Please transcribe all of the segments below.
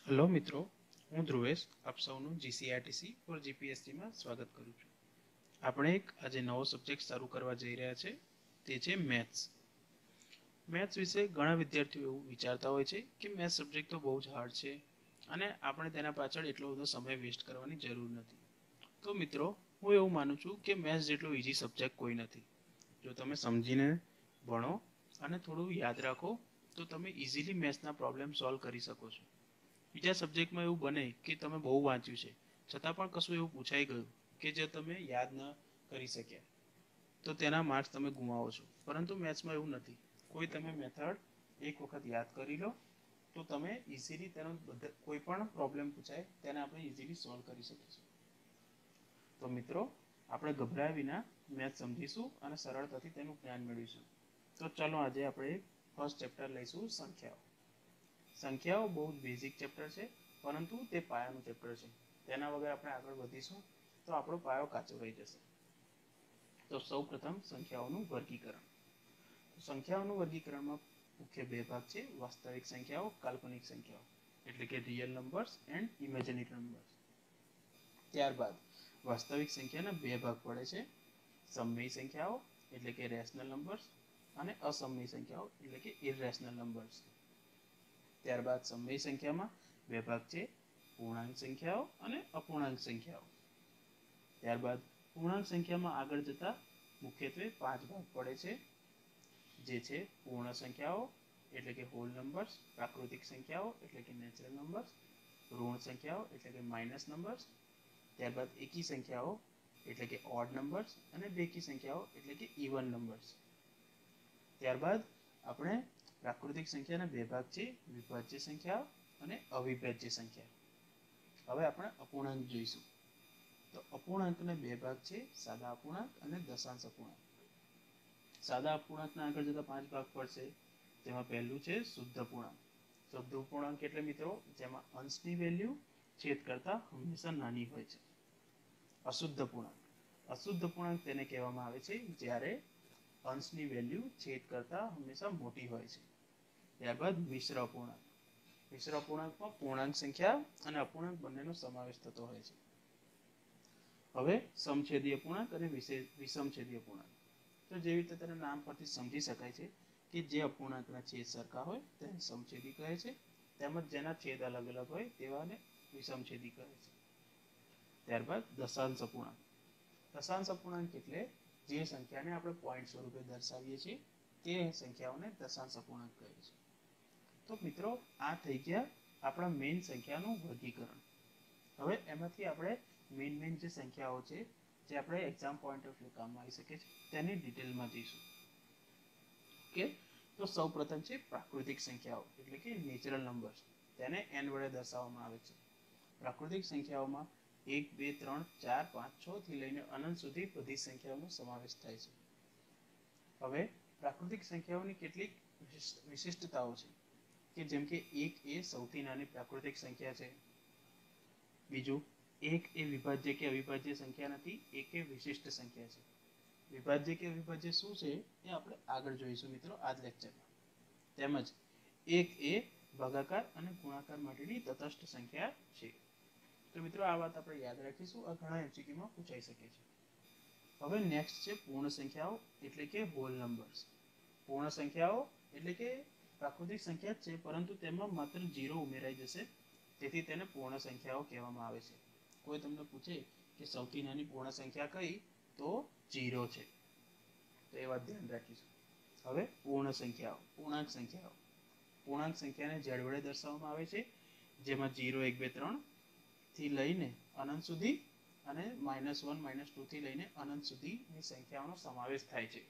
Hello મિત્રો, હું ધ્રુવેશ આપ સૌનું જીસીઆરટીસી ફોર જીપીએસસીમાં સ્વાગત કરું છું. આપણે આજે નવો સબ્જેક્ટ શરૂ કરવા જઈ રહ્યા છે, તે છે મેથ્સ. મેથ્સ વિશે ઘણા વિદ્યાર્થીઓ એવું વિચારતા હોય છે કે મેથ્સ સબ્જેક્ટ તો બહુ જ હાર્ડ છે અને આપણે તેના પાછળ એટલો બધો સમય વેસ્ટ કરવાની જરૂર નથી. તો મિત્રો, હું એવું માનું છું કે મેથ્સ જેટલો ઇઝી સબ્જેક્ટ કોઈ નથી. જો તમે સમજીને ભણો અને થોડું યાદ રાખો તો તમે ઇઝીલી મેથ્સના પ્રોબ્લેમ સોલ્વ કરી શકો છો. બીજા સબ્જેક્ટમાં એવું બને કે તમે બહુ વાંચ્યું છે છતાં પણ કશું એવું પૂછાઈ ગયું કે જે તમે યાદ ન કરી શક્યા, તો તેના માર્ક્સ તમે ગુમાવો છો. પરંતુ મેથ્સમાં એવું નથી. કોઈ તમે મેથડ એક વખત યાદ કરી લો તો તમે ઇઝીલી તેનો કોઈ પણ પ્રોબ્લેમ પૂછાય તેને આપણે ઇઝીલી સોલ્વ કરી શકીશું. તો મિત્રો, આપણે ગભરાયા વિના મેથ્સ સમજીશું અને સરળતાથી તેનું જ્ઞાન મેળવીશું. તો ચાલો આજે આપણે ફર્સ્ટ ચેપ્ટર લઈશું, સંખ્યાઓ. સંખ્યાઓ બહુ જ બેઝિક ચેપ્ટર છે, પરંતુ તે પાયાનું ચેપ્ટર છે. તેના વગર આપણે આગળ વધીશું તો આપણો પાયો કાચો રહી જશે. તો સૌ પ્રથમ સંખ્યાઓનું વર્ગીકરણ. સંખ્યાઓનું વર્ગીકરણમાં મુખ્ય બે ભાગ છે: વાસ્તવિક સંખ્યાઓ, કાલ્પનિક સંખ્યાઓ, એટલે કે real numbers and imaginary numbers. ત્યારબાદ વાસ્તવિક સંખ્યાના બે ભાગ પડે છે: સમય સંખ્યાઓ એટલે કે રેશનલ નંબર્સ અને અસમય સંખ્યાઓ એટલે કે ઇરરેશનલ નંબર્સ. ત્યારબાદ સમય સંખ્યામાં બે ભાગ છે: પૂર્ણાંક સંખ્યાઓ અને અપૂર્ણાંક સંખ્યાઓ. ત્યારબાદ પૂર્ણાંક સંખ્યામાં આગળ જતા મુખ્યત્વે પાંચ ભાગ પડે છે, જે છે પૂર્ણ સંખ્યાઓ એટલે કે હોલ નંબર્સ, પ્રાકૃતિક સંખ્યાઓ એટલે કે નેચરલ નંબર્સ, ઋણ સંખ્યાઓ એટલે કે માઇનસ નંબર્સ, ત્યારબાદ એકી સંખ્યાઓ એટલે કે ઓડ નંબર્સ અને બેકી સંખ્યાઓ એટલે કે ઇવન નંબર્સ. ત્યારબાદ આપણે પ્રાકૃતિક સંખ્યાના બે ભાગ છે: વિભાજ્ય સંખ્યાઓ અને અવિભાજ્ય સંખ્યા. હવે આપણે અપૂર્ણાંક જોઈશું. તો અપૂર્ણાંકના બે ભાગ છે: સાદા અપૂર્ણાંક અને દશાંશ અપૂર્ણાંક. સાદા અપૂર્ણાંકના આગળ જતા પાંચ ભાગ પડશે, જેમાં પહેલું છે શુદ્ધ અપૂર્ણાંક. શુદ્ધ અપૂર્ણાંક એટલે મિત્રો જેમાં અંશની વેલ્યુ છેદ કરતા હંમેશા નાની હોય છે. અશુદ્ધ અપૂર્ણાંક. અશુદ્ધ અપૂર્ણાંક તેને કહેવામાં આવે છે જ્યારે અંશની વેલ્યુ છેદ કરતા હંમેશા મોટી હોય છે. ત્યારબાદ મિશ્ર અપૂર્ણાંક. મિશ્ર અપૂર્ણાંકમાં પૂર્ણાંક સંખ્યા અને અપૂર્ણાંક બંનેનો સમાવેશ થતો હોય છે. હવે સમછેદી અપૂર્ણાંક અને વિષમછેદી અપૂર્ણાંક. તો જેવી રીતે તેના નામ પરથી સમજી શકાય છે કે જે અપૂર્ણાંકના છેદ સરખા હોય તેને સમછેદી કહે છે, તેમજ જેના છેદ અલગ અલગ હોય તેવાને વિષમછેદી કહે છે. ત્યારબાદ દશાંશ અપૂર્ણાંક. દશાંશ અપૂર્ણાંક એટલે જે સંખ્યાને આપણે પોઈન્ટ સ્વરૂપે દર્શાવીએ છીએ તે સંખ્યાઓને દશાંશ અપૂર્ણાંક કહે છે. તો મિત્રો, આ થઈ ગયા આપણા મેઇન સંખ્યાનું વર્ગીકરણ. હવે એમાંથી આપણે મેઇન જે સંખ્યાઓ છે જે આપણે એક્ઝામ પોઈન્ટ ઓફ વ્યૂ કામમાં આવી શકે છે તેની ડિટેલમાં જઈશું. ઓકે, તો સૌ પ્રથમ છે પ્રાકૃતિક સંખ્યાઓ એટલે કે નેચરલ નંબર્સ. તેને n વડે દર્શાવવામાં આવે છે. પ્રાકૃતિક સંખ્યાઓમાં 1, 2, 3, 4, 5, 6 થી લઈને અનંત સુધી બધી સંખ્યાઓનો સમાવેશ થાય છે. હવે પ્રાકૃતિક સંખ્યાઓની કેટલીક વિશિષ્ટતાઓ છે કે જેમ કે 1 એ સૌથી નાની પ્રાકૃતિક સંખ્યા છે. બીજું, 1 એ વિભાજ્ય કે અવિભાજ્ય સંખ્યા નથી, 1 એ વિશિષ્ટ સંખ્યા છે. વિભાજ્ય કે અવિભાજ્ય શું છે એ આપણે આગળ જોઈશું મિત્રો આ જ લેક્ચરમાં. તેમજ 1 એ ભાગાકાર અને ગુણાકાર માટેની તટસ્થ સંખ્યા છે. તો મિત્રો, આ વાત આપણે યાદ રાખીશું, આ ઘણા એમસીક્યુમાં પૂછાઈ શકે છે. હવે નેક્સ્ટ છે પૂર્ણ સંખ્યાઓ એટલે કે હોલ નંબર્સ. પૂર્ણ સંખ્યાઓ એટલે કે પ્રાકૃતિક સંખ્યા જ છે, પરંતુ તેમાં માત્ર 0 ઉમેરાઈ જશે, તેથી તેને પૂર્ણ સંખ્યાઓ કહેવામાં આવે છે. કોઈ તમને પૂછે કે સૌથી નાની પૂર્ણ સંખ્યા કઈ, તો 0 છે. તો એ વાત ધ્યાન રાખીશું. હવે પૂર્ણ સંખ્યાઓ, પૂર્ણાંક સંખ્યાઓ. પૂર્ણાંક સંખ્યાને z વડે દર્શાવવામાં આવે છે, જેમાં 0, 1, 2, 3 થી લઈને અનંત સુધી અને -1, -2 થી લઈને અનંત સુધીની સંખ્યાઓનો સમાવેશ થાય છે.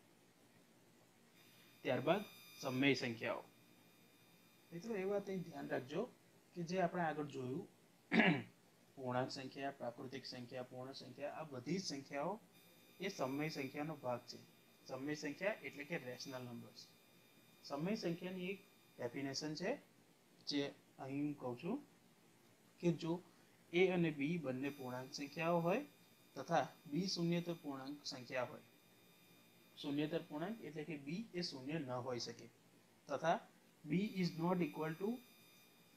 ત્યારબાદ સમય સંખ્યાઓ. મિત્રો, એ વાત ધ્યાન રાખજો કે જે આપણે આગળ જોયું પૂર્ણાંક સંખ્યા, પ્રાકૃતિક સંખ્યા, પૂર્ણ સંખ્યા, આ બધી જ સંખ્યાઓ એ સમય સંખ્યાનો ભાગ છે. સમય સંખ્યા એટલે કે રેશનલ નંબર્સ. સમય સંખ્યાની એક ડેફિનેશન છે જે અહીં હું કહું છું કે જો a અને b બંને પૂર્ણાંક સંખ્યાઓ હોય તથા b શૂન્યતર પૂર્ણાંક સંખ્યા હોય. શૂન્યતર પૂર્ણાંક એટલે કે b એ શૂન્ય ન હોઈ શકે તથા b is not equal to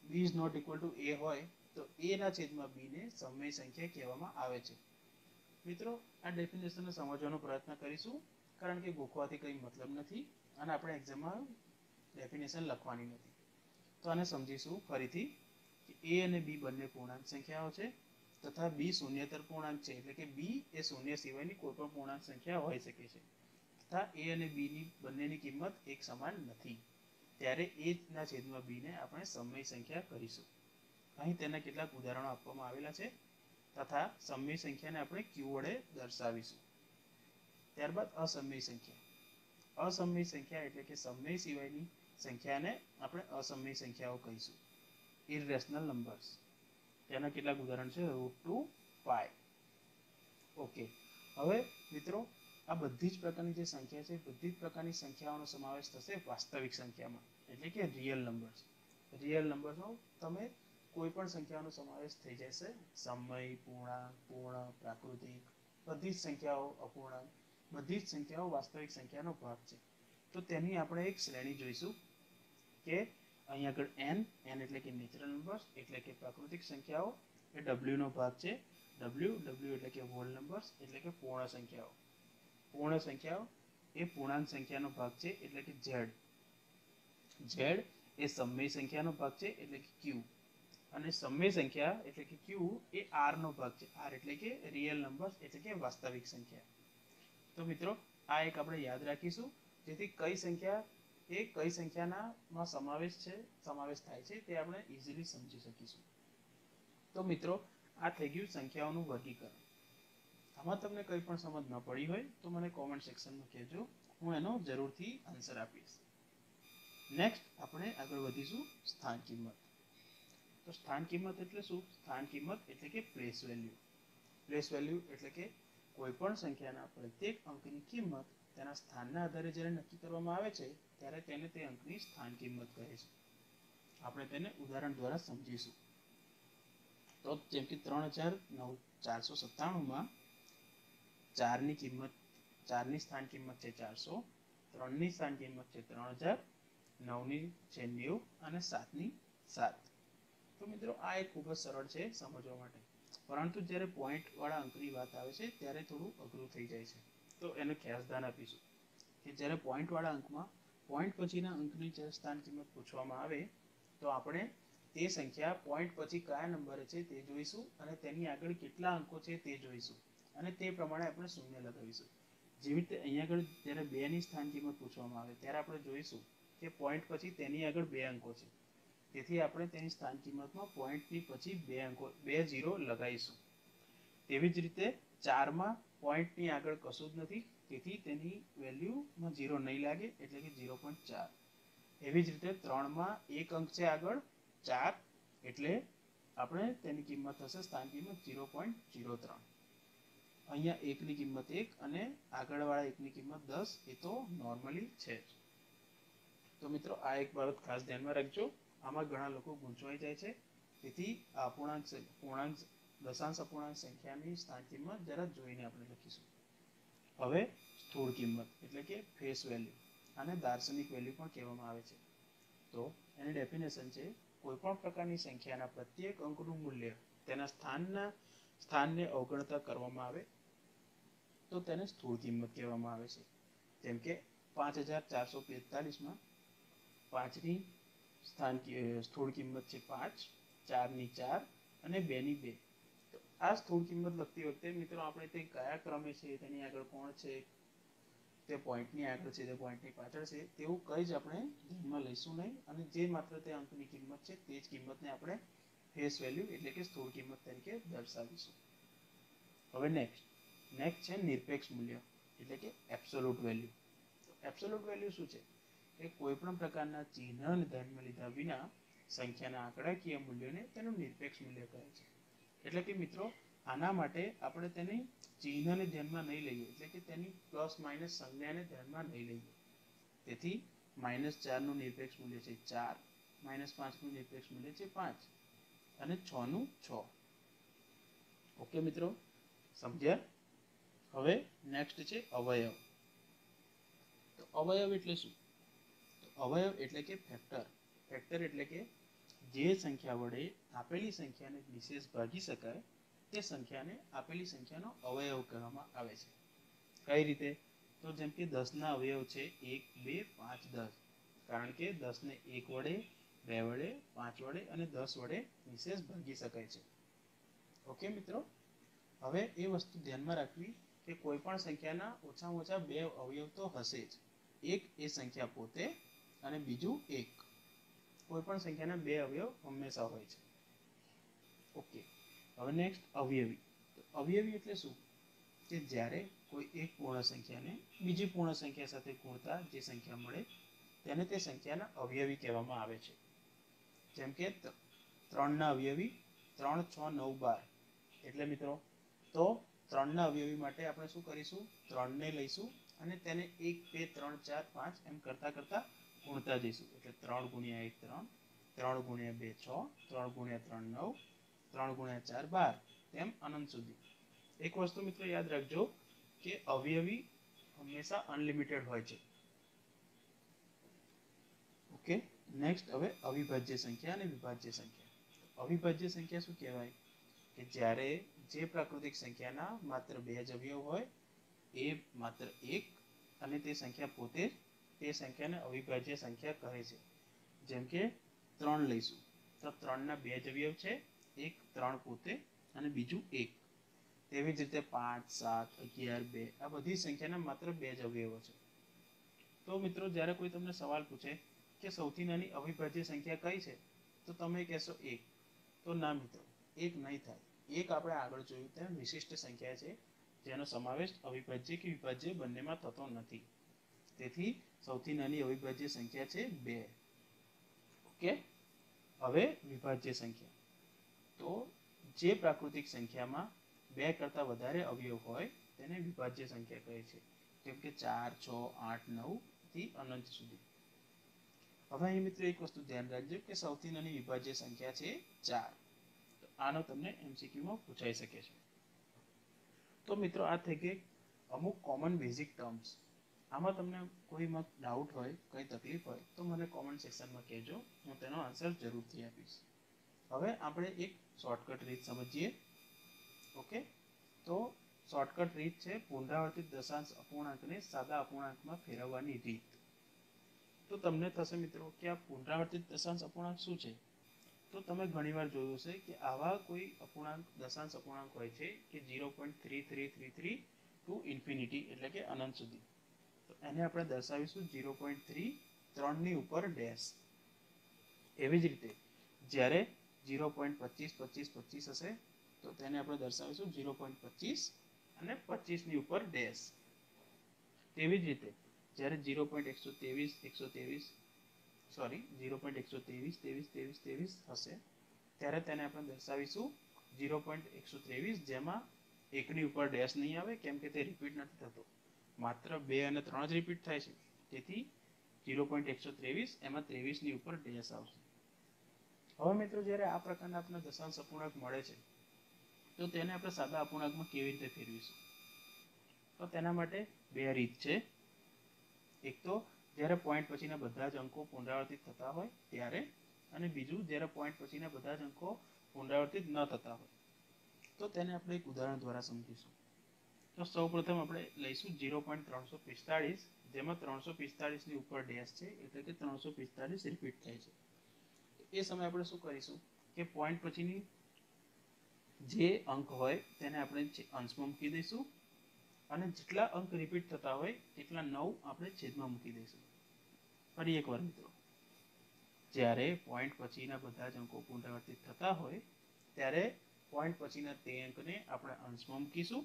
b is not equal to a હોય તો a ના છેદમાં b ને સમય સંખ્યા કહેવામાં આવે છે. મિત્રો આ ડેફિનેશનને સમજવાનો પ્રયત્ન કરીશું, કારણ કે ગોખવાથી કંઈ મતલબ નથી અને આપણે એક્ઝામમાં ડેફિનેશન લખવાની નથી. તો આને સમજીશું ફરીથી કે a અને b બંને પૂર્ણાંક સંખ્યાઓ છે તથા b શૂન્યેતર પૂર્ણાંક છે, એટલે કે b એ શૂન્ય સિવાયની કોઈ પણ પૂર્ણાંક સંખ્યા હોઈ શકે છે તથા a અને b ની બંનેની કિંમત એક સમાન નથી. ત્યારે a ના છેદમાં b ને આપણે સમય સંખ્યા કરીશું. અહીં તેના કેટલાક ઉદાહરણો આપવામાં આવેલા છે તથા સમય સંખ્યાને આપણે q વડે દર્શાવીશું. ત્યારબાદ અસમય સંખ્યા. અસમય સંખ્યા એટલે કે સમય સિવાયની સંખ્યાને આપણે અસમય સંખ્યાઓ કહીશું, ઇરરેશનલ નંબર્સ. તેના કેટલાક ઉદાહરણ છે √2 પાય. ઓકે, હવે મિત્રો આ બધી જ પ્રકારની જે સંખ્યા છે બધી જ પ્રકારની સંખ્યાઓનો સમાવેશ થશે વાસ્તવિક સંખ્યામાં, એટલે કે રિયલ નંબર્સ. રિયલ નંબર્સનો તમે કોઈ પણ સંખ્યાનો સમાવેશ થઈ જશે. સમય, પૂર્ણાંક, પૂર્ણ, પ્રાકૃતિક, બધી જ સંખ્યાઓ, અપૂર્ણાંક, બધી જ સંખ્યાઓ વાસ્તવિક સંખ્યાનો ભાગ છે. તો તેની આપણે એક શ્રેણી જોઈશું કે અહીં આગળ n એટલે કે નેચરલ નંબર્સ એટલે કે પ્રાકૃતિક સંખ્યાઓ એ w નો ભાગ છે. w એટલે કે હોલ નંબર્સ એટલે કે પૂર્ણ સંખ્યાઓ. પૂર્ણ સંખ્યાઓ એ પૂર્ણાંક સંખ્યાનો ભાગ છે એટલે કે z એ સમય સંખ્યાનો ભાગ છે એટલે કે q, અને સમય સંખ્યા એટલે કે q એ r નો ભાગ છે. r એટલે કે રિયલ નંબર્સ એટલે કે વાસ્તવિક સંખ્યા. તો મિત્રો આ એક આપણે યાદ રાખીશું, જેથી કઈ સંખ્યા એ કઈ સંખ્યામાં સમાવેશ થાય છે તે આપણે ઇઝીલી સમજી શકીશું. તો મિત્રો આ થઈ ગયું સંખ્યાઓનું વર્ગીકરણ. આમાં તમને કંઈ પણ સમજ ન પડી હોય તો મને કોમેન્ટ સેક્શનમાં કહેજો, હું એનો જરૂરથી આન્સર આપીશ. નેક્સ્ટ આપણે આગળ વધીશું સ્થાન કિંમત. તો સ્થાન કિંમત એટલે શું? સ્થાન કિંમત એટલે કે પ્લેસ વેલ્યુ. પ્લેસ વેલ્યુ એટલે કે કોઈ પણ સંખ્યાના પ્રત્યેક અંકની કિંમત તેના સ્થાનના આધારે જ્યારે નક્કી કરવામાં આવે છે ત્યારે તેને તે અંકની સ્થાન કિંમત કહે છે. આપણે તેને ઉદાહરણ દ્વારા સમજીશું. તો જેમ કે 3,497માં 4ની સ્થાન કિંમત છે 400, 3ની સ્થાન કિંમત છે 3000, 9ની છે 90 અને 7ની 7. તો મિત્રો આ એક ખૂબ જ સરળ છે સમજવા માટે, પરંતુ જ્યારે પોઈન્ટ વાળા અંકની વાત આવે છે ત્યારે થોડું અઘરું થઈ જાય છે. તો એને ખાસ ધ્યાન આપીશું કે જ્યારે પોઈન્ટ વાળા અંકમાં પોઈન્ટ પછીના અંકની જ્યારે સ્થાન કિંમત પૂછવામાં આવે તો આપણે તે સંખ્યા પોઈન્ટ પછી કયા નંબરે છે તે જોઈશું અને તેની આગળ કેટલા અંકો છે તે જોઈશું અને તે પ્રમાણે આપણે શૂન્ય લગાવીશું. જેવી રીતે અહીંયા આગળ જ્યારે 2ની સ્થાન કિંમત પૂછવામાં આવે ત્યારે આપણે જોઈશું કે પોઈન્ટ પછી તેની આગળ 2 અંકો છે, તેથી આપણે તેની સ્થાન કિંમતમાં પોઈન્ટની પછી 2 ઝીરો લગાવીશું. તેવી જ રીતે 4માં પોઈન્ટની આગળ કશું જ નથી, તેથી તેની વેલ્યુમાં 0 નહીં લાગે એટલે કે 0.4. એવી જ રીતે 3માં એક અંક છે આગળ 4 એટલે આપણે તેની કિંમત થશે સ્થાન કિંમત 0.03. અહીંયા 1ની કિંમત 1 અને આગળવાળા 1ની કિંમત 10 એ તો નોર્મલી છે જ. તો મિત્રો આ એક બાબત ખાસ ધ્યાનમાં રાખજો, આમાં ઘણા લોકો ગૂંચવાઈ જાય છે. તેથી પૂર્ણાંક દશાંશ અપૂર્ણાંક સંખ્યાની સ્થાન કિંમત જરા જોઈને આપણે લખીશું. હવે સ્થૂળ કિંમત એટલે કે ફેસ વેલ્યુ, આને દાર્શનિક વેલ્યુ પણ કહેવામાં આવે છે. તો એની ડેફિનેશન છે કોઈ પણ પ્રકારની સંખ્યાના પ્રત્યેક અંકનું મૂલ્ય તેના સ્થાનને અવગણતા કરવામાં આવે તો તેને સ્થૂળ કિંમત કહેવામાં આવે છે. જેમ કે 5445માં 5ની સ્થૂળ કિંમત છે 5, 4ની 4 અને 2ની 2. તો આ સ્થૂળ કિંમત લખતી વખતે મિત્રો આપણે તે કયા ક્રમે છે, તેની આગળ કોણ છે, તે પોઈન્ટની આગળ છે, તે પોઈન્ટની પાછળ છે, તેવું કંઈ જ આપણે ધ્યાનમાં લઈશું નહીં અને જે માત્ર તે અંકની કિંમત છે તે જ કિંમતને આપણે ફેસ વેલ્યુ એટલે કે સ્થૂળ કિંમત તરીકે દર્શાવીશું. હવે નેક્સ્ટ છે નિરપેક્ષ મૂલ્ય એટલે કે એબ્સોલ્યુટ વેલ્યુ. તો એબ્સોલ્યુટ વેલ્યુ શું છે? એ કોઈ પણ પ્રકારના ચિહ્નને ધ્યાનમાં લીધા વિના સંખ્યાના આંકડાકીય મૂલ્યોને તેનું નિરપેક્ષ મૂલ્ય કહે છે. એટલે કે મિત્રો આના માટે આપણે તેની ચિહ્નને ધ્યાનમાં નહીં લઈએ, એટલે કે તેની પ્લસ માઇનસ સંજ્ઞાને ધ્યાનમાં નહીં લઈએ. તેથી -4નું નિરપેક્ષ મૂલ્ય છે 4, -5નું નિરપેક્ષ મૂલ્ય છે 5 અને 6નું 6. ઓકે મિત્રો, સમજ્યા? હવે નેક્સ્ટ છે અવયવ. તો અવયવ એટલે શું? તો અવયવ એટલે કે ફેક્ટર એટલે કે જે સંખ્યા વડે આપેલી સંખ્યાને નિશેષ ભાગી શકાય તે સંખ્યાને આપેલી સંખ્યાનો અવયવ કહેવામાં આવે છે. કઈ રીતે? તો જેમ કે 10 ના અવયવ છે 1, 2, 5, 10. કારણ કે 10 ને 1 વડે, 2 વડે, 5 વડે અને 10 વડે નિશેષ ભાગી શકાય છે. ઓકે મિત્રો, હવે એ વસ્તુ ધ્યાનમાં રાખવી કે કોઈ પણ સંખ્યાના ઓછામાં ઓછા 2 અવયવ તો હશે જ. એક એ સંખ્યા પોતે અને બીજું 1. કોઈ પણ સંખ્યાના 2 અવયવ હંમેશા હોય છે. ઓકે, હવે નેક્સ્ટ અવયવી. અવયવી એટલે શું? કે જ્યારે કોઈ એક પૂર્ણ સંખ્યાને બીજી પૂર્ણ સંખ્યા સાથે ગુણતા જે સંખ્યા મળે તેને તે સંખ્યાના અવયવી કહેવામાં આવે છે. જેમ કે 3 ના અવયવી 3, 6, 9, 12. એટલે મિત્રો તો 3 ના અવયવી માટે આપણે શું કરીશું? 3 ને લઈશું અને તેને 1, 2, 3, 4, 5 એમ કરતા કરતા ગુણતા જઈશું. એટલે 3 ગુણ્યા 1 3, 3 ગુણ્યા 2 6, 3 ગુણ્યા 3 9, 3 ગુણ્યા 4 12 તેમ અનંત સુધી. એક વસ્તુ મિત્રો યાદ રાખજો કે અવયવી હંમેશા અનલિમિટેડ હોય છે. ઓકે, નેક્સ્ટ હવે અવિભાજ્ય સંખ્યા અને વિભાજ્ય સંખ્યા. અવિભાજ્ય સંખ્યા શું કહેવાય? કે જ્યારે જે પ્રાકૃતિક સંખ્યાના માત્ર 2 જ અવયવ હોય એ માત્ર 1 અને તે સંખ્યા પોતે તે સંખ્યાને અવિભાજ્ય સંખ્યા કહે છે. જેમ કે 3 લઈશું તો 3 ના 2 જ અવયવ છે, એક 3 પોતે અને બીજું 1. તેવી જ રીતે 5, 7, 11, 2 આ બધી સંખ્યાના માત્ર 2 જ અવયવો છે. તો મિત્રો જ્યારે કોઈ તમને સવાલ પૂછે કે સૌથી નાની અવિભાજ્ય સંખ્યા કઈ છે તો તમે કહેશો 1. તો ના મિત્રો, 1 નહીં થાય. 1 આપણે આગળ જોયું તેમ વિશિષ્ટ સંખ્યા છે જેનો સમાવેશ અવિભાજ્ય કે વિભાજ્ય બંનેમાં થતો નથી. તેથી સૌથી નાની અવિભાજ્ય સંખ્યા છે 2. ઓકે, હવે વિભાજ્ય સંખ્યા. તો જે પ્રાકૃતિક સંખ્યામાં 2 કરતાં વધારે અવયવ હોય તેને વિભાજ્ય સંખ્યા કહે છે. જેમ કે 4, 6, 8, 9 થી અનંત સુધી. હવે અહીં મિત્રો એક વસ્તુ ધ્યાન રાખજો કે સૌથી નાની વિભાજ્ય સંખ્યા છે 4. તો આનો તમને MCQમાં પૂછાઈ શકે છે. તો મિત્રો આ થઈ ગઈ અમુક કોમન બેઝિક ટર્મ્સ. આમાં તમને કોઈમાં ડાઉટ હોય, કંઈ તકલીફ હોય તો મને કોમેન્ટ સેક્શનમાં કહેજો, હું તેનો આન્સર જરૂરથી આપીશ. હવે આપણે એક શોર્ટકટ રીત સમજીએ. ઓકે, તો શોર્ટકટ રીત છે પુનરાવર્તિત દશાંશ અપૂર્ણાંકને સાદા અપૂર્ણાંકમાં ફેરવવાની રીત. તો તમને થશે મિત્રો કે આ પુનરાવર્તિત દશાંશ અપૂર્ણાંક શું છે? તો તમે ઘણીવાર જોયું હશે કે આવા કોઈ અપૂર્ણાંક દશાંશ અપૂર્ણાંક હોય છે કે 0.3333 ટુ ઇન્ફિનિટી એટલે કે અનંત સુધી. તો એને આપણે દર્શાવીશું 0.3 3 ની ઉપર ડેશ. એવી જ રીતે જ્યારે 0.25 હશે તો તેને આપણે દર્શાવીશું 0.25 અને 25 ની ઉપર ડેશ. તેવી જ રીતે જ્યારે 0.123 હશે ત્યારે તેને આપણે દર્શાવીશું 0.123 જેમાં 1 ની ઉપર ડેશ નહીં આવે કેમ કે તે રિપીટ નથી થતો, માત્ર 2 અને 3 જ રિપીટ થાય છે. તેથી 0.123 એમાં 23 ની ઉપર ડેશ આવશે. હવે મિત્રો જ્યારે આ પ્રકારના આપણા દશાંશ અપૂર્ણાંક મળે છે તો તેને આપણે સાદા અપૂર્ણાંકમાં કેવી રીતે ફેરવીશું? તો તેના માટે 2 રીત છે. એક તો જ્યારે પોઈન્ટ પછીના બધા જ અંકો પુનરાવર્તિત થતા હોય ત્યારે, અને બીજું જ્યારે પોઈન્ટ પછીના બધા જ અંકો પુનરાવર્તિત ન થતા હોય. તો તેને આપણે એક ઉદાહરણ દ્વારા સમજીશું. તો સૌપ્રથમ આપણે લઈશું 0.345 જેમાં 345 ની ઉપર ડેશ છે એટલે કે 345 રિપીટ થાય છે. એ સમયે આપણે શું કરીશું કે પોઈન્ટ પછીની જે અંક હોય તેને આપણે અંશમાં મૂકી દઈશું અને જેટલા અંક રિપીટ થતા હોય તેટલા 9 આપણે છેદમાં મૂકી દઈશું. ફરી એકવાર મિત્રો, જ્યારે પોઈન્ટ પછીના બધા જ અંકો પુનરાવર્તિત થતા હોય ત્યારે પોઈન્ટ પછીના તે અંકને આપણે અંશમાં મૂકીશું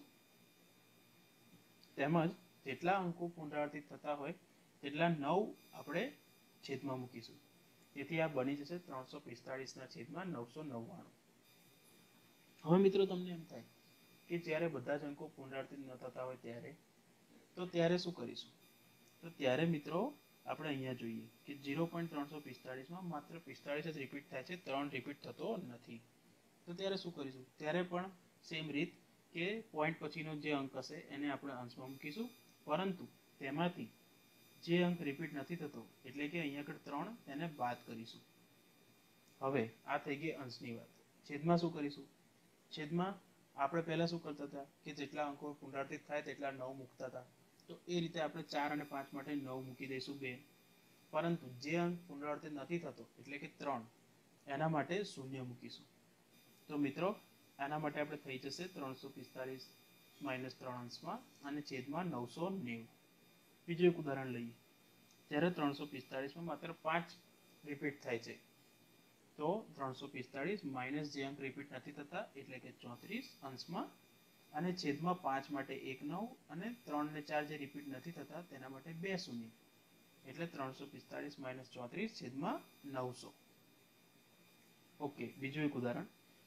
તેમજ જેટલા અંકો પુનરાવર્તિત થતા હોય તેટલા 9 આપણે છેદમાં મૂકીશું. તેથી આ બની જશે 345 ના છેદમાં 999. હવે મિત્રો તમને એમ થાય કે જ્યારે બધા જ અંકો પુનરાવર્તિત ન થતા હોય ત્યારે શું કરીશું? તો ત્યારે મિત્રો આપણે અહીંયા જોઈએ કે 0.345 માત્ર 45 જ રિપીટ થાય છે, 3 રિપીટ થતો નથી. તો ત્યારે શું કરીશું? ત્યારે પણ સેમ રીત કે પોઈન્ટ પછીનો જે અંક હશે એને આપણે અંશમાં મૂકીશું, પરંતુ તેમાંથી જે અંક રિપીટ નથી થતો એટલે કે અહીંયા આગળ 3 તેને બાદ કરીશું. હવે આ થઈ ગઈ અંશની વાત. છેદમાં શું કરીશું? છેદમાં આપણે પહેલા શું કરતા હતા કે જેટલા અંકો પુનરાવર્તિત થાય તેટલા 9 મૂકતા હતા. તો એ રીતે આપણે 4 અને 5 માટે 9 મૂકી દઈશું 2. પરંતુ જે અંક પુનરાવર્તિત નથી થતો એટલે કે 3, એના માટે 0 મૂકીશું. તો મિત્રો આના માટે આપણે થઈ જશે 345 - 3 અંશમાં અને છેદમાં 990. બીજું એક ઉદાહરણ લઈએ. જ્યારે 345માં માત્ર 5 રિપીટ થાય છે, તો 345 માઇનસ જે અંક રિપીટ નથી થતા એટલે કે 34 અંશમાં અને છેદમાં 5 માટે 1 9 અને 3 ને 4 જે રિપીટ નથી થતા તેના માટે 2 શૂન્ય એટલે 345 - 34 છેદમાં 900. ઓકે, બીજું એક ઉદાહરણ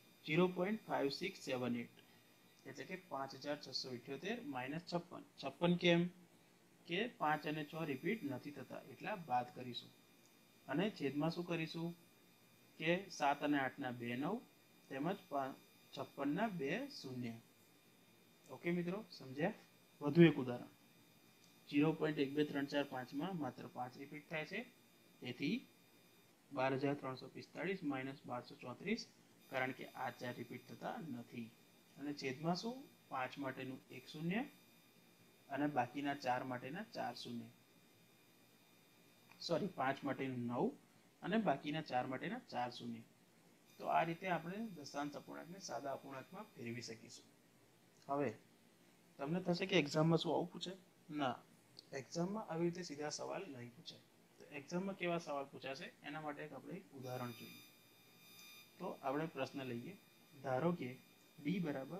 0.5678 એટલે કે 5678 - 56. 56 કેમ? કે 5 અને 6 રિપીટ નથી થતા એટલા બાદ કરીશું. અને છેદમાં શું કરીશું કે 7 અને 8 ના 2 9 તેમજ 56 ના 2 શૂન્ય. ઓકે મિત્રો, સમજ્યા? વધુ એક ઉદાહરણ 0.12345 માત્ર 5 રિપીટ થાય છે, તેથી 12345 - 1234 કારણ કે આ 4 રિપીટ થતા નથી. અને છેદમાં શું? 5 માટેનું 1 શૂન્ય અને બાકીના 4 માટેના 4 શૂન્ય. સોરી, 5 માટેનું 9 અને બાકીના 4 માટેના 4 શૂન્ય. તો આ રીતે આપણે દશાંશ અપૂર્ણાંકને સાદા અપૂર્ણાંકમાં ફેરવી શકીશું. હવે તમને થશે કે એક્ઝામમાં શું આવું પૂછે? ના, એક્ઝામમાં આવી રીતે સીધા સવાલ નહીં પૂછે. તો એક્ઝામમાં કેવા સવાલ પૂછાશે એના માટે આપણે એક ઉદાહરણ જોઈએ. તો આપણે પ્રશ્ન લઈએ. ધારો કે d બરાબર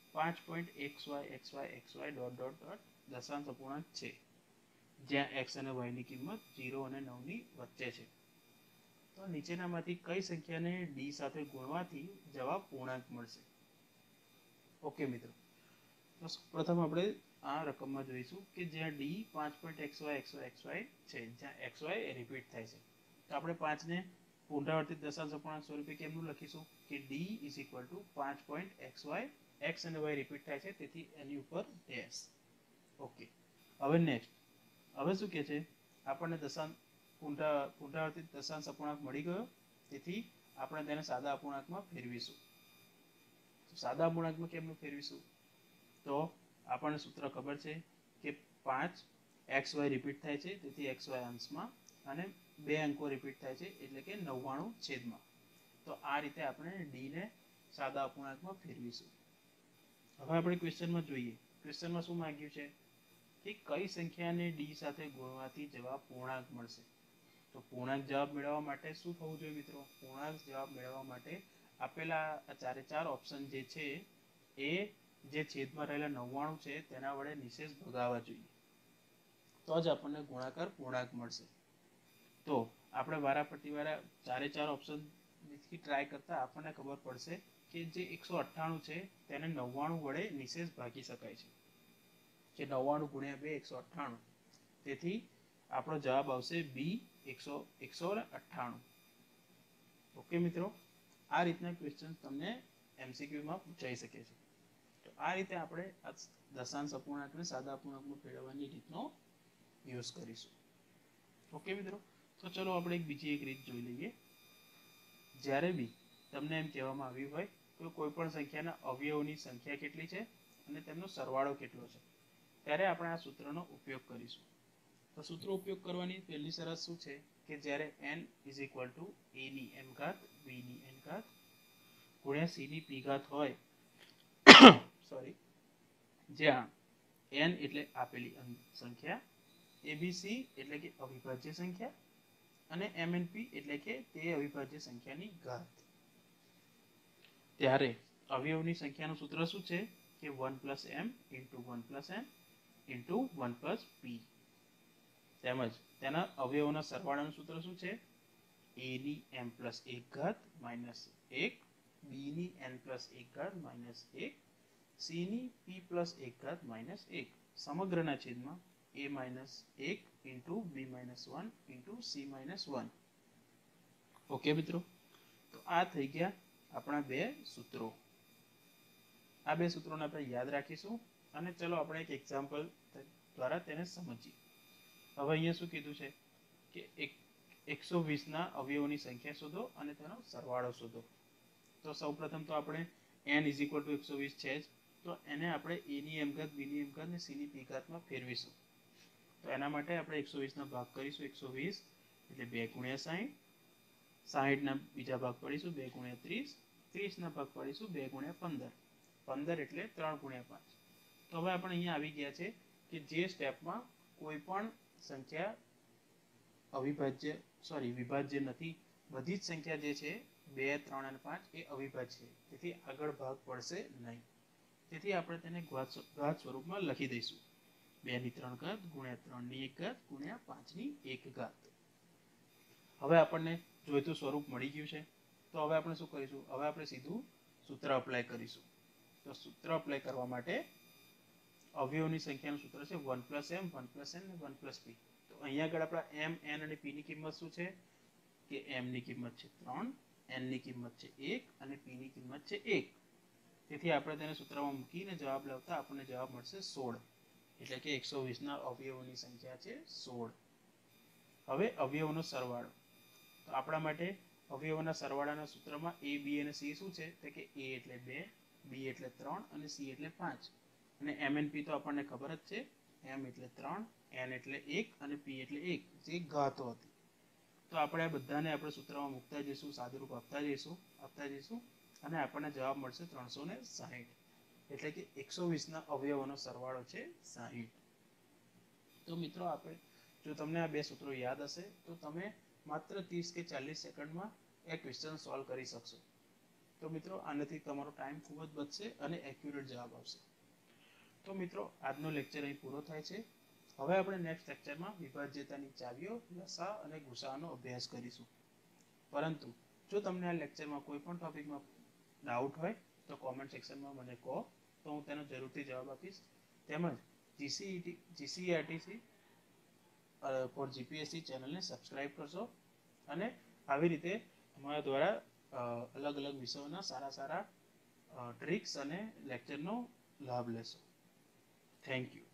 5.xy દશાંશ અપૂર્ણાંક છે, જ્યાં x અને y ની કિંમત 0 અને 9 ની વચ્ચે છે. તો નીચેનામાંથી કઈ સંખ્યાને d સાથે ગુણવાથી જવાબ પૂર્ણાંક મળશે? ઓકે મિત્રો, તો પ્રથમ આપણે આ રકમમાં જોઈશું કે જ્યાં d 5.xy છે, જ્યાં xy રિપીટ થાય છે. તો આપણે 5 ને પુનરાવર્તિત દશાંશ અપૂર્ણાંક સ્વરૂપે કેમનું લખીશું કે d = 5.xy, x અને y રિપીટ થાય છે તેથી એની ઉપર ડેશ. ઓકે, હવે નેક્સ્ટ. હવે શું કહે છે? આપણને પુનરાવર્તિત દશાંશ અપૂર્ણાંક મળી ગયો, તેથી આપણે તેને સાદા અપૂર્ણાંકમાં ફેરવીશું. સાદા અપૂર્ણાંકમાં કેમનું ફેરવીશું? તો આપણને સૂત્ર ખબર છે કે 5 xy રિપીટ થાય છે તેથી xy અંશમાં અને 2 અંકો રિપીટ થાય છે એટલે કે 99 છેદમાં. તો આ રીતે આપણે d ને સાદા અપૂર્ણાંકમાં ફેરવીશું. હવે આપણે ક્વેશ્ચનમાં જોઈએ. ક્વેશ્ચનમાં શું માંગ્યું છે કે કઈ સંખ્યાને d સાથે ગુણવાથી જવાબ પૂર્ણાંક મળશે? તો પૂર્ણાંક જવાબ મેળવવા માટે શું થવું જોઈએ મિત્રો? પૂર્ણાંક જવાબ મેળવવા માટે આપેલા આ 4 ઓપ્શન જે છે એ જે છેદમાં રહેલા 99 છે તેના વડે નિશેષ ભગાવવા જોઈએ, તો જ આપણને ગુણાકાર પૂર્ણાંક મળશે. તો આપણે વારાફરતી 4 ઓપ્શનથી ટ્રાય કરતા આપણને ખબર પડશે કે જે 198 છે તેને 99 વડે નિશેષ ભાગી શકાય છે, કે 99 × 2 198. તેથી આપણો જવાબ આવશે B 198. ઓકે મિત્રો, આ રીતના ક્વેશ્ચન તમને MCQમાં પૂછાઈ શકે છે. તો આ રીતે આપણે આ દશાંશ અપૂર્ણાંકને સાદા અપૂર્ણાંકમાં ફેરવવાની રીતનો યુઝ કરીશું. ઓકે મિત્રો, તો ચલો આપણે બીજી એક રીત જોઈ લઈએ. જ્યારે બી તમને એમ કહેવામાં આવ્યું હોય કે કોઈ પણ સંખ્યાના અવયવોની સંખ્યા કેટલી છે અને તેમનો સરવાળો કેટલો છે, ત્યારે આપણે આ સૂત્રનો ઉપયોગ કરીશું. તો સૂત્ર ઉપયોગ કરવાની પહેલી શરત શું છે કે જ્યારે n = a ની m ઘાત b ની n ઘાત ગુણ્યા c ની p ઘાત હોય, સોરી, જ્યાં n એટલે આપેલી સંખ્યા, abc એટલે કે અવિભાજ્ય સંખ્યા અને mnp એટલે કે તે અવિભાજ્ય સંખ્યાની ઘાત, ત્યારે અવયવની સંખ્યાનું સૂત્ર શું છે કે 1 m × 1 m × 1 p. તેમજ તેના અવયવોના સરવાળાનું સૂત્ર શું છે? a ની m+1 ઘાત -1, b ની n+1 ઘાત -1, c ની p+1 ઘાત -1 સમગ્રના છેદમાં a - 1 × b - 1 × c - 1. ઓકે મિત્રો, તો આ થઈ ગયા આપણા બે સૂત્રો. આ બે સૂત્રોને આપણે યાદ રાખીશું અને ચલો આપણે એક એક્ઝામ્પલ દ્વારા તેને સમજીએ. હવે અહીંયા શું કીધું છે કે એક 120 ના અવયવોની સંખ્યા શોધો અને તેનો સરવાળો શોધો. તો સૌપ્રથમ તો આપણે n = 120 છે જ, તો એને આપણે a ની m ઘાત, b ની m ઘાત અને c ની p ઘાતમાં ફેરવીશું. તો એના માટે આપણે 120 ના ભાગ કરીશું. 120 એટલે 2 × 60, 60 ના બીજા ભાગ પાડીશું 2 × 30, 30 ના ભાગ પાડીશું 2 × 15, 15 એટલે 3 × 5. તો હવે આપણે અહીંયા આવી ગયા છે કે જે સ્ટેપમાં કોઈ પણ સંખ્યા વિભાજ્ય નથી. બધી જ સંખ્યા જે છે 2, 3 અને 5 એ અવિભાજ્ય છે, તેથી આગળ ભાગ પડશે નહીં. તેથી આપણે તેને ઘાત સ્વરૂપમાં લખી દઈશું. 2 ની 3 ઘાત ગુણ્યા 3 ની 1 ઘાત ગુણ્યા 5 ની 1 ઘાત. હવે આપણને જોઈતું સ્વરૂપ મળી ગયું છે. તો હવે આપણે શું કરીશું? હવે આપણે સીધું સૂત્ર અપ્લાય કરીશું. તો સૂત્ર અપ્લાય કરવા માટે અવયવોની સંખ્યાનું સૂત્ર છે 1 + m, 1 + n, 1 + p. તો અહીંયા આગળ આપણા m, n અને p ની કિંમત શું છે? કે m ની કિંમત છે 3, n ની કિંમત છે 1 અને p ની કિંમત છે 1. તેથી આપણે તેને સૂત્રમાં મૂકીને જવાબ લાવતા આપણને જવાબ મળશે 16. એટલે કે 120 ના અવયવોની સંખ્યા છે 16. હવે અવયવોનો સરવાળો. તો આપણા માટે અવયવોના સરવાળાના સૂત્રમાં a, b અને c શું છે? તો કે a એટલે 2, b એટલે 3 અને c એટલે 5. અને m n p તો આપણને ખબર જ છે. m એટલે 3, n એટલે 1 અને p એટલે 1, જે ઘાતો હતી. તો આપણે આ બધાને આપણે સૂત્રમાં મૂકતા જઈશું, સાદુરૂપ આપતા જઈશું અને આપણને જવાબ મળશે 360. એટલે કે 120 ના અવયવોનો સરવાળો છે 60. તો મિત્રો જો તમને આ બે સૂત્રો યાદ હશે તો તમે માત્ર 30 કે 40 સેકન્ડમાં એક ક્વેશ્ચન સોલ્વ કરી શકશો. તો મિત્રો આનાથી તમારો ટાઈમ ખૂબ જ બચશે અને એક્યુરેટ જવાબ આવશે. તો મિત્રો આજનો લેક્ચર અહીં પૂરો થાય છે. હવે આપણે નેક્સ્ટ લેક્ચરમાં વિભાજ્યતાની ચાવીઓ, લસા અને ગુસાઅનો અભ્યાસ કરીશું. પરંતુ જો તમને આ લેક્ચરમાં કોઈ પણ ટોપિકમાં ડાઉટ હોય તો કોમેન્ટ સેક્શનમાં મને કહો, તો હું તેનો જરૂરથી જવાબ આપીશ. તેમજ GCERTC ફોર જીપીએસસી ચેનલને સબસ્ક્રાઇબ કરશો અને આવી રીતે અમારા દ્વારા અલગ અલગ વિષયોના સારા ટ્રિક્સ અને લેક્ચરનો લાભ લેશો. Thank you.